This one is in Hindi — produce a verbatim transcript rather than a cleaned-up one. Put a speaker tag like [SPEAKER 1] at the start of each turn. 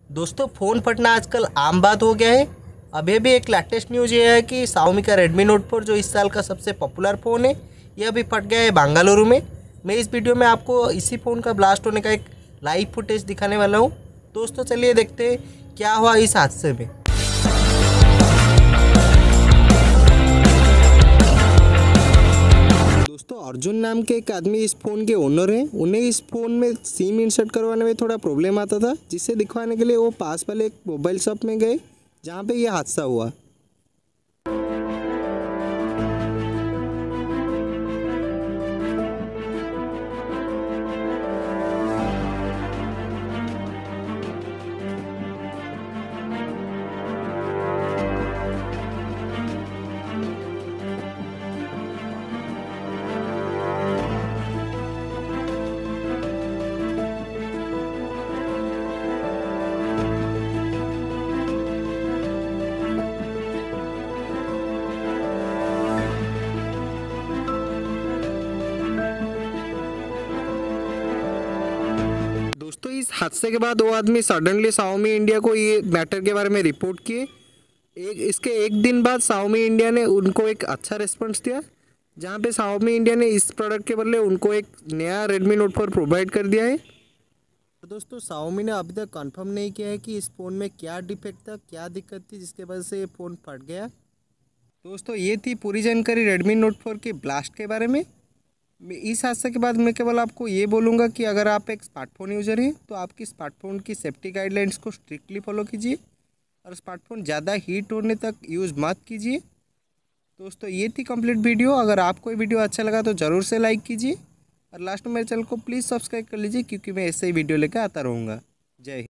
[SPEAKER 1] दोस्तों फ़ोन फटना आजकल आम बात हो गया है। अभी भी एक लेटेस्ट न्यूज़ ये है कि Xiaomi का Redmi Note फोर जो इस साल का सबसे पॉपुलर फ़ोन है, ये अभी फट गया है बेंगलुरु में। मैं इस वीडियो में आपको इसी फ़ोन का ब्लास्ट होने का एक लाइव फुटेज दिखाने वाला हूँ। दोस्तों चलिए देखते हैं क्या हुआ इस हादसे में। दोस्तों अर्जुन नाम के एक आदमी इस फ़ोन के ओनर हैं। उन्हें इस फ़ोन में सिम इंसर्ट करवाने में थोड़ा प्रॉब्लम आता था, जिसे दिखवाने के लिए वो पास वाले एक मोबाइल शॉप में गए जहाँ पे ये हादसा हुआ। दोस्तों इस हादसे के बाद वो आदमी सडनली Xiaomi इंडिया को ये मैटर के बारे में रिपोर्ट किए। एक इसके एक दिन बाद Xiaomi इंडिया ने उनको एक अच्छा रिस्पॉन्स दिया, जहां पे Xiaomi इंडिया ने इस प्रोडक्ट के बदले उनको एक नया Redmi Note फोर प्रोवाइड कर दिया है। तो दोस्तों Xiaomi ने अभी तक कंफर्म नहीं किया है कि इस फ़ोन में क्या डिफेक्ट था, क्या दिक्कत थी जिसके वजह से ये फ़ोन फट गया। दोस्तों ये थी पूरी जानकारी Redmi Note फोर के ब्लास्ट के बारे में। इस हादसे के बाद मैं केवल आपको ये बोलूँगा कि अगर आप एक स्मार्टफोन यूज़र हैं तो आपकी स्मार्टफोन की सेफ्टी गाइडलाइंस को स्ट्रिक्टली फॉलो कीजिए और स्मार्टफोन ज़्यादा हीट होने तक यूज़ मत कीजिए। दोस्तों ये थी कंप्लीट वीडियो। अगर आपको ये वीडियो अच्छा लगा तो ज़रूर से लाइक कीजिए और लास्ट में मेरे चैनल को प्लीज़ सब्सक्राइब कर लीजिए, क्योंकि मैं ऐसे ही वीडियो लेकर आता रहूँगा। जय हिंद।